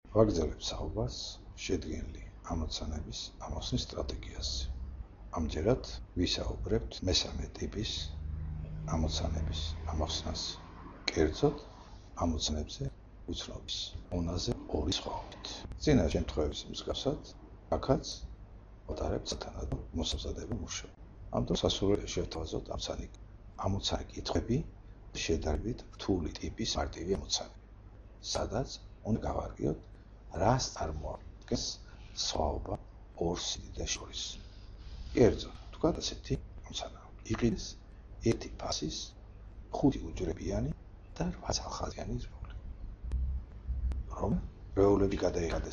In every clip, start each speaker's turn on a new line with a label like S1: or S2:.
S1: ვაგრძელებ საუბარს შედგენილი ამოცანების ამოხსნის სტრატეგიაზე. ამჯერად ვისაუბრებთ მესამე ტიპის ამოცანების ამოხსნას. კერძოდ, ამოცანებზე უცნობის უნაზე ორი სხვაობით. წინა შემთხვევების მსგავსად, აქაც ვატარებთ სათანადო მოსამზადებელ მუშაობას. ამ დროს სასურველია შევთავაზოთ ამოცანი კითხვები შედარებით რთული ტიპის მარტივი ამოცანები, სადაც უნდა გავარგიოთ, რას წარმოადგენს სხვაობა ორ სიდიდეს შორის. კერძოდ, თქვათ ასეთი ამოცანა: იყიდეს ერთი ფასის 5 უჯრებიანი და 8 ცალხაზიანი რვეული. რომ რვეულები გადაიხადეს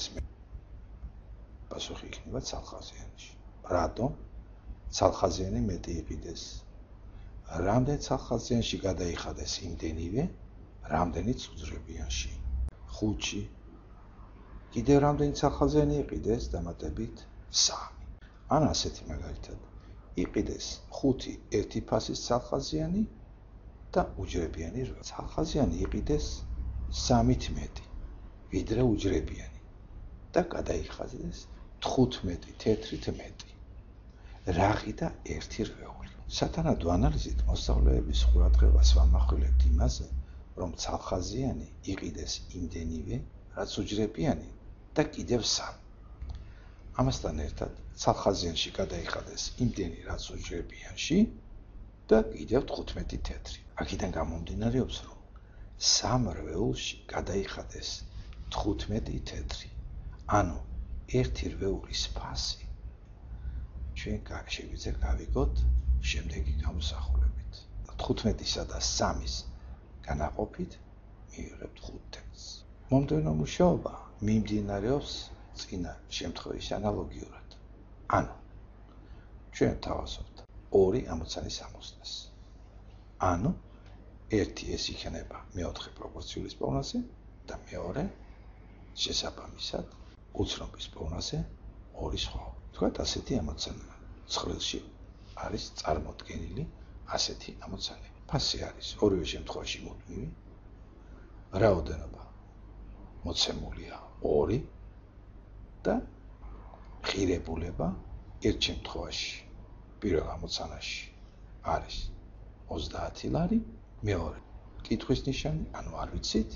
S1: პასუხი იქნება ცალხაზიანში. რატომ ცალხაზიანი მეტი იყიდეს? რამდენ ცალხაზიანში გადაიხადეს იმდენივე, რამდენიც უჯრებიანში? 5-ში. კიდევ რამდენი ცალხაზიანი იყიდეს? დამატებით 3. ან ასეთი მაგალითად, იყიდეს 5 ერთი ფასის ცალხაზიანი და უჯრებიანი რვა. ცალხაზიანი იყიდეს 3-ით მეტი, ვიდრე უჯრებიანი და გადაიხადეს 15 თეთრით მეტი. რა ყიდა ერთი რვეული. სათანადო ანალიზით მოსწავლეების ყურადღებას ვამახვილებთ იმაზე, რომ ცალხაზიანი იყიდეს იმდენივე, რაც უჯრებიანი და კიდევ 3. ამასთან ერთად, ცალხაზიანში გადაიხადეს იმდენი, რაც უჯრებიანში და კიდევ 15 თეთრი. აქედან გამომდინარეობს, რომ 3 რვეულში გადაიხადეს 15 თეთრი. ანუ ერთი რვეულის ფასი ჩვენ შეგვიძლია გავიგოთ შემდეგი გამოსახულებით. 15-სა და 3-ის განაყოფით მივიღებთ 5 თეთრს. მომდევნო მუშაობა მიმდინარეობს წინა შემთხვევის ანალოგიურად. ანუ ჩვენ თავაზობთ ორი ამოცანის ამოხსნას. ანუ ერთი ეს იქნება მეოთხე პროპორციული პოვნაზე და მეორე შესაბამისად უცნობის პოვნაზე ორი სხვა. თქვათ ასეთი ამოცანა. ცხრილში არის წარმოდგენილი ასეთი ამოცანები. ფასი არის ორივე შემთხვევაში მუდმივი. რაოდენობა მოცემულია 2 და ღირებულება ერთ შემთხვევაში პირველ ამოცანაში არის 30 ლარი, მეორე კითხვის ნიშანი, ანუ არ ვიცით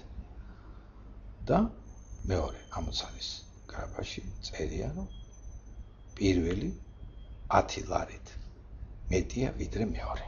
S1: და მეორე ამოცანის გრაფაში წერია, რომ პირველი 10 ლარით მეტია ვიდრე მეორე.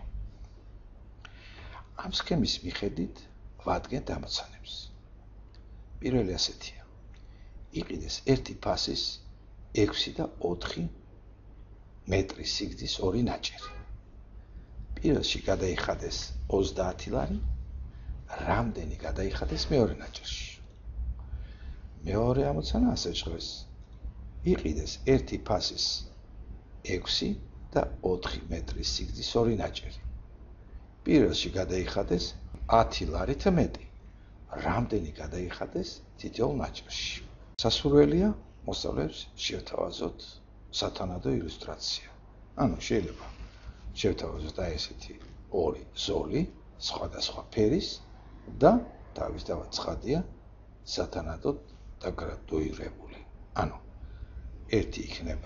S1: ამ სქემის მიხედვით ვადგენთ ამოცანებს. პირველი ასეთია: იყიდეს ერთი ფასის 6 და 4 მეტრის სიგრძის ორი ნაჭერი. პირველში გადაიხადეს 30 ლარი, რამდენი გადაიხადეს მეორე ნაჭერში. მეორე ამოცანა ასე ჟღერს: იყიდეს ერთი ფასის 6 და 4 მეტრის სიგრძის ორი ნაჭერი. პირველში გადაიხადეს 10 ლარით მეტი, რამდენი გადაიხადეს თითოეულ ნაჭერში. სასურველია მოსწავლეებს შევთავაზოთ სათანადო ილუსტრაცია. ანუ შეიძლება შევთავაზოთ აი ესეთი ორი ზოლი, სხვადასხვა ფერის და თავისთავად ცხადია სათანადოდ დაგრადუირებული. ანუ ერთი იქნება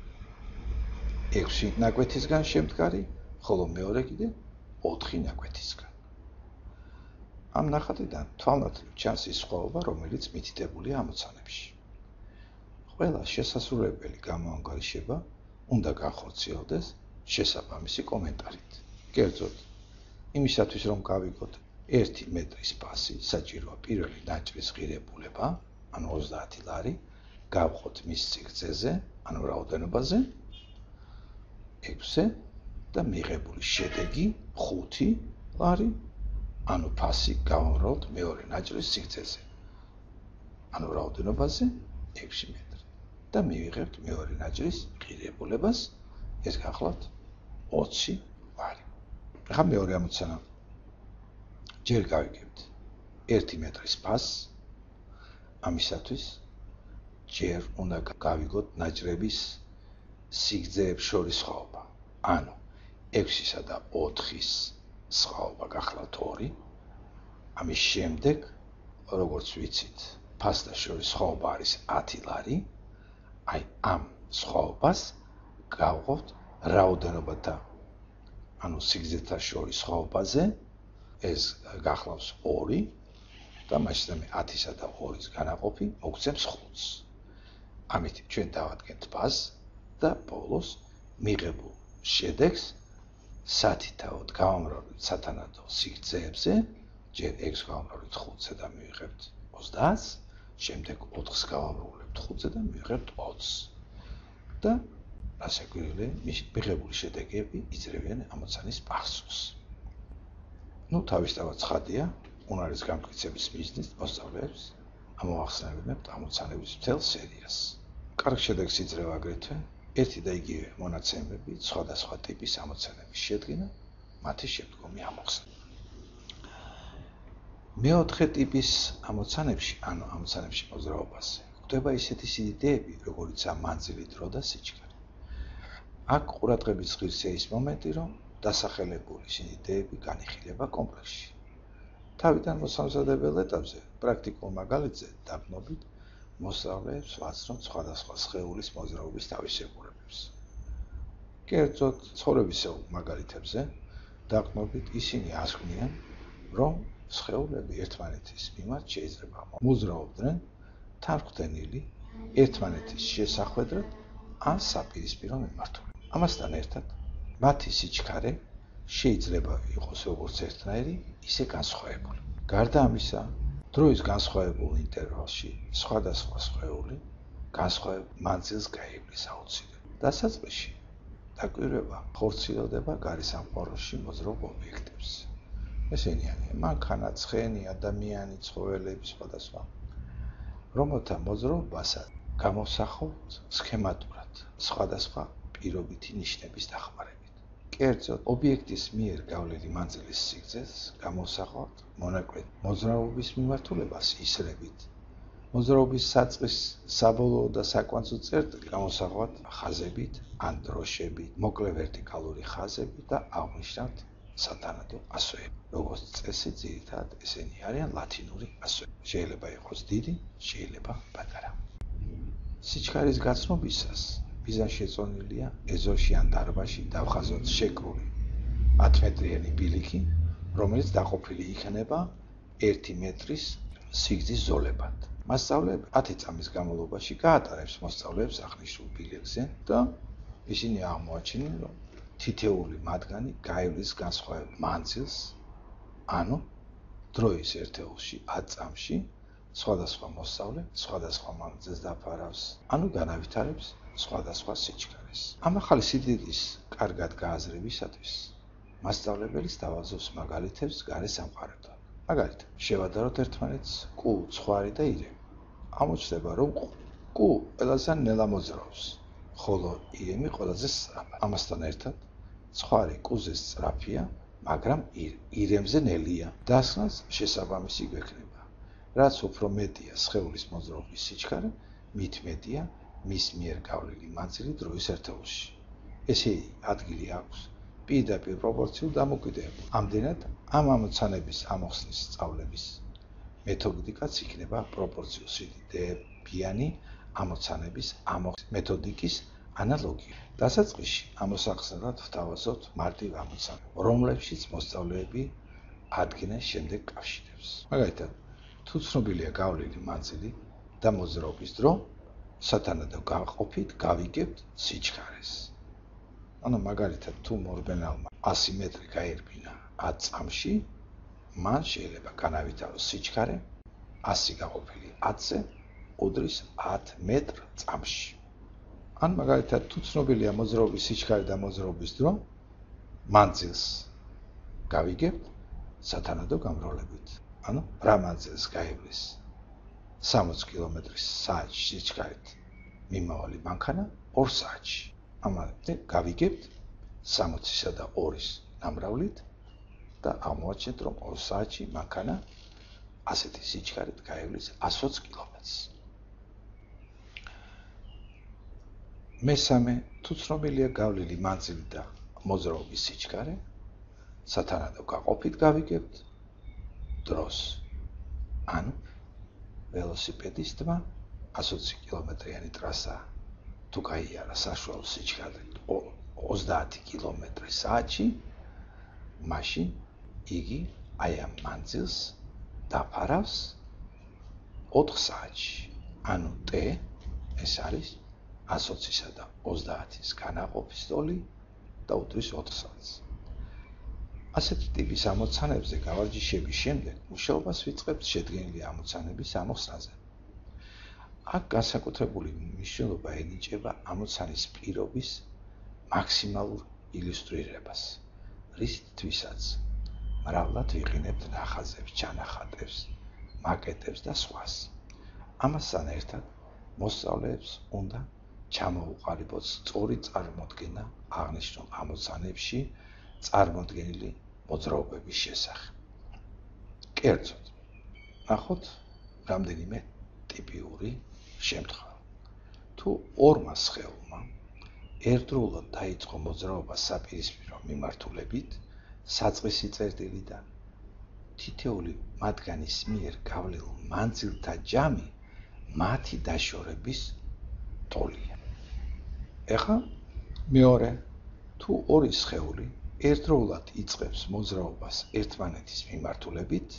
S1: 6 ნაკვეთისგან შემდგარი, ხოლო მეორე კიდე 4 ნაკვეთისგან. ამ ნახატიდან თვალნათლივ ჩანს ის სხვაობა, რომელიც მითითებულია ამოცანებში. ყველა შესასრულებელი გამოანგარიშება უნდა განხორციელდეს შესაბამისი კომენტარით. კერძოდ, იმისათვის რომ გავიგოთ 1 მეტრის ფასი, საჭიროა პირველი ნაჭრის ღირებულება, ანუ 30 ლარი, გავხოთ მის სიგრძეზე, ანუ რაოდენობაზე 6 და მიღებული შედეგი 5 ლარი, ანუ ფასი გავამრავლოთ მეორე ნაჭრის სიგრძეზე, ანუ რაოდენობაზე 6 მეტრი და მივიღებთ მეორე ნაჭრის ღირებულებას, ეს გახლავთ 20 ლარი. ახლა მეორე ამოცანა. ჯერ გავიგებთ 1 მეტრის ფასს, ამისათვის ჯერ უნდა გავიგოთ ნაჭრების სიგრძეებს შორის სხვაობა. ანუ 6-სა და 4-ის სხვაობა გახლავთ 2. ამის შემდეგ, როგორც ვიცით, ფასს და შორის სხვაობა არის 10 ლარი, აი ამ სხვაობას გავყავთ რაოდენობათა, ანუ სიგრძეთა შორის სხვაობაზე, ეს გახლავს 2 და მაშინ მე 10-სა და 2-ის განაყოფი მოგცემს 5-ს. ამით ჩვენ დავადგენთ ფასს და ბოლოს მიღებულ შედეგს სათითაოდ გავამრავლეთ სათანადო სიგრძეებზე, ჯერ 6 გავამრავლეთ 5-ზე და მივიღებთ 30-ს, შემდეგ 4-ს გავამრავლეთ 5-ზე და მივიღებთ 20-ს. და ასე გვირილე მიღებული შედეგები იძრებიან ამოცანის პასუხს. თავისთავად ცხადია, უნარის გამტკიცების მიზნით მოსწავლეებს ამოვახსენებთ ამოცანების მთელ სერიას. კარგ შედეგს იძლევა აგრეთვე ერთი და იგივე მონაცემები სხვადასხვა ტიპის ამოცანების შედგენა, მათი შემდგომი ამოხსნა. მეოთხე ტიპის ამოცანებში, ანუ ამოცანებში მოძრაობაზე, გვხვდება ისეთი სიდიდეები, როგორიცაა მანძილი, დრო და სიჩქარე. აქ ყურადღების ღირსია ის მომენტი, რომ დასახელებული სიდიდეები განიხილება კომპლექსში. თავიდან მოსამზადებელ ეტაპზე, პრაქტიკულ მაგალითზე დაბნობით მოსწავლეებს ვაცნობთ სხვადასხვა სხეულის მოძრაობის თავისებურებებს. კერძოდ, ცხოვრებისეულ მაგალითებზე დაბნობით ისინი ასკვნიან, რომ სხეულები ერთმანეთის მიმართ შეიძლება მოძრაობდნენ თანხმდენილი ერთმანეთის შესახვედრად ან საპირისპირო მიმართულებით. ამასთან ერთად, მათი სიჩქარე შეიძლება იყოს როგორც ერთნაირი, ისე განსხვავებული. გარდა ამისა, დროის განსხვავებულ ინტერვალში სხვადასხვა სხეული განსხვავებულ მანძილს გაივლის აუცილებლად. დასაწყისში დაკვირვება ხორციელდება გარესამყაროში მოძრაობ ობიექტებს. ესენი არიან მანქანა, ცხენი, ადამიანი, ცხოველები, სხვადასხვა, რომელთა მოძრაობასაც გამოსახავთ სქემატურად, სხვადასხვა პირობითი ნიშნების დახმარებით. კერძოდ, ობიექტის მიერ გავლილი მანძილის სიგრძეს გამოსახავთ მონაკვეთ მოძრაობის მიმართულებას ისრებით. მოძრაობის საწყის საბოლოო და საკვანძო წერტილი გამოსახავთ ხაზებით ან დროშებით, მოკლე ვერტიკალური ხაზები და აღნიშნავთ სათანადო ასოები. როგორც წესი, ძირითადად ესენი არიან ლათინური ასოები. შეიძლება იყოს დიდი, შეიძლება პატარა. სიჩქარის გაცნობისას მიზანშეწონილია ეზოში ან დარბაზში დავხაზოთ შეკრული 10 მეტრიანი ბილიკი, რომელიც დაყოფილი იქნება 1 მეტრის სიგრძის ზოლებად. მასწავლებელი 10 წამის განმავლობაში გაატარებს მოსწავლეებს აღნიშნულ ბილიკზე და ისინი აღმოაჩენენ, რომ თითეული მათგანი გაივლის განსხვავებულ მანძილს, ანუ დროის ერთეულში 10 წამში სხვადასხვა მოსწავლე სხვადასხვა მანძილს დაფარავს, ანუ განავითარებს სხვადასხვა სიჩქარეს. ამ ახალი სიდიდის კარგად გააზრებისათვის მასწავლებელს დავაზობს მაგალითებს გარესამყაროდან. მაგალითად, შევადაროთ ერთმანეთს კუ, ცხვარი და ირემი. ამოჩნდება, რომ კუ ყველაზე ნელა მოძრაობს, ხოლო ირემი ყველაზე სწრაფად. ამასთან ერთად, ცხვარი კუზე სწრაფია, მაგრამ ირემზე ნელია. დასკვნას შესაბამისი გვექნება. რაც უფრო მეტია სხეულის მოძრაობის სიჩქარე, მით მეტია მის მიერ გავლილი მანძილი დროის ერთეულში. ესე ადგილი აქვს პირდაპირ პროპორციულ დამოკიდებულ. ამდენად, ამ ამოცანების ამოხსნის სწავლების მეთოდიკაც იქნება პროპორციულ სიდიდეებიანი ამოცანების ამოხსნის მეთოდიკის ანალოგია. დასაწყისში ამოსახსნელად ვთავაზობთ მარტივ ამოცანებს, რომლებშიც მოსწავლეები ადგენენ შემდეგ კავშირებს. მაგალითად, თუ ცნობილია გავლილი მანძილი და მოძრაობის დრო, სათანადო გაყოფით გავიგებთ სიჩქარეს. ანუ მაგალითად, თუ მორბენალმა 100 მეტრი გაერბინა 10 წამში, მან შეიძლება განავითაროს სიჩქარე 100 გაყოფილი 10-ზე უდრის 10 მეტრ წამში. ან მაგალითად, თუ ცნობილია მოძრაობის სიჩქარე და მოძრაობის დრო, მანძილს გავიგებთ სათანადო გამრავლებით. ანუ რა მანძილს გაივლის 60 კმ/სთ სიჩქარით მიმავალი მანქანა 2 საათში. ამაზე გავიგებთ 60-ისა და 2-ის ნამრავლით და აღმოაჩენთ, რომ 2 საათში მანქანა ასეთი სიჩქარით გაივლის 120 კმ/სთ. მესამე, თუ ცნობილია გავლილი მანძილი და მოძრაობის სიჩქარე, სათანადო გაყოფით გავიგებთ დროს. ანუ ველოსიპედისტმა 120 კილომეტრიანი ტრასა თუ გაიარა საშუალო სიჩქარით 30 კილომეტრი საათში, მაშინ იგი აი ამ მანძილს დაფარავს 4 საათში. ანუ T ეს არის 120-ისა და 30-ის განაყოფის ტოლი და უდრის 4 საათს. ასეთი ტიპის ამოცანებზე გავარჯიშების შემდეგ მუშაობას ვიწყებთ შედგენილი ამოცანების ამოხსნაზე. აქ განსაკუთრებული მნიშვნელობა ენიჭება ამოცანის პირობის მაქსიმალურ ილუსტრირებას, რისთვისაც მრავლად ვიყენებთ ნახაზებს, ჩანახატებს, მაკეტებს და სხვას. ამასთან ერთად მოსწავლეებს უნდა ჩამოუყალიბოთ სწორი წარმოდგენა აღნიშნულ ამოცანებში წარმოდგენილი მოძრაობების შესახებ. კერძოდ, ნახოთ რამდენიმე ტიპიური შემთხვევა. თუ ორმა სხეულმა ერთდროულად დაიწყო მოძრაობა საპირისპირო მიმართულებით, საწყისი წერტილიდან თითოეული მათგანის მიერ გავლილ მანძილთა ჯამი მათი დაშორების ტოლია. ეხლა მეორე, თუ ორი სხეული ერთდროულად იწყებს მოძრაობას ერთმანეთის მიმართულებით,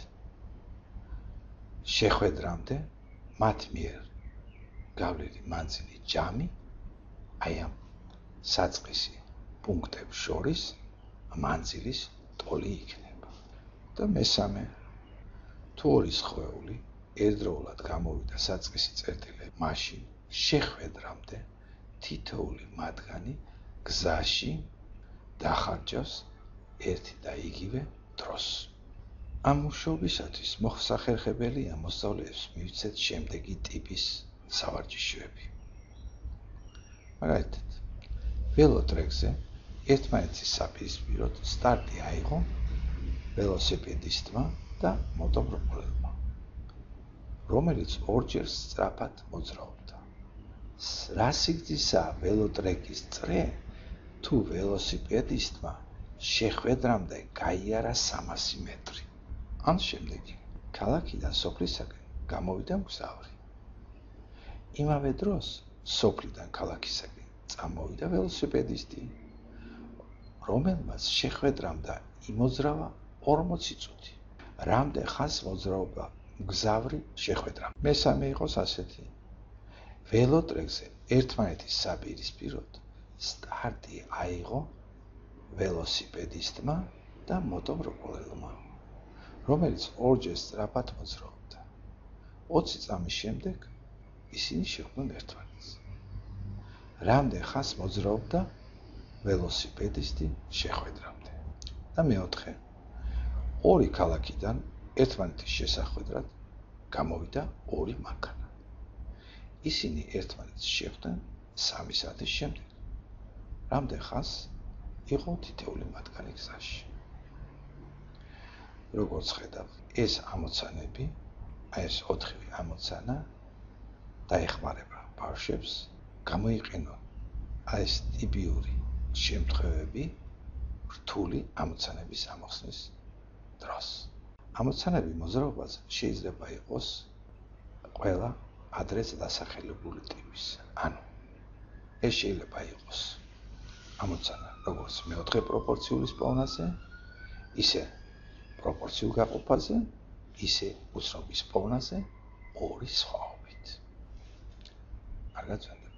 S1: შეხვედრამდე მათ მიერ გავლილი მანძილი ჯამი აი ამ საწყისი პუნქტებს შორის მანძილის ტოლი იქნება. და მესამე, თუ ორი სხეული ერთდროულად გამოვიდა საწყისი წერტილები, მაშინ შეხვედრამდე თითოეული მათგანი გზაში დახარჯავს ერთი და იგივე დროს. ამ მუშაობისათვის მოსახერხებელია მოსწავლეებს მივცეთ შემდეგი ტიპის სავარჯიშოები. მაგალითად, ველოტრეკზე ერთმანეთის საპირისპიროდ სტარტი აიღო ველოსიპედისტმა და მოტობრკოლელმა, რომელიც ორჯერ სწრაფად მოძრაობდა. რა სიგრძისაა ველოტრეკის წრე, თუ ველოსიპედისტმა შეხვედრამდე გაიარა 300 მეტრი. ამ შემდეგი ქალაქიდან სოფლისაკენ გამოვიდა მგზავრი. იმავე დროს სოფლიდან ქალაქისაკენ წამოვიდა ველოსიპედისტი, რომელმაც შეხვედრამდე იმოძრავა 40 წუთი. რამდენ ხანს მოძრაობდა მგზავრი შეხვედრამდე? მესამე იყოს ასეთი. ველოტრეკზე ერთმანეთის საპირისპიროდ სტარტი აიღო ველოსიპედისტმა და მოტობრკოლელმა, რომელიც ორჯერ სწრაფად მოძრაობდა. 20 წამის შემდეგ ისინი შეხვდნენ ერთმანეთს. რამდენ ხანს მოძრაობდა ველოსიპედისტი შეხვედრამდე? და მეოთხე, ორი ქალაქიდან ერთმანეთის შესახვედრად გამოვიდა ორი მანქანა. ისინი ერთმანეთს შეხვდნენ 3 საათის შემდეგ. რამდენ ხანს იყო თითოეული მათგანი გზაში? როგორც ხედავთ, ეს ამოცანები, აი ეს 4 ამოცანა დაეხმარება ბავშვებს გამოიყენონ აი ეს ტიპიური შემთხვევები რთული ამოცანების ამოხსნის დროს. ამოცანები მოძრაობაზე შეიძლება იყოს ყველა ადრეს დასახელებული ტიპის. ანუ ეს შეიძლება იყოს ამოცანა როგორც მეოთხე პროპორციულის პოვნაზე, ისე პროპორციულ გაყოფაზე, ისე უცნობის პოვნაზე ორი სხვაობით. კარგად ვენდობთ.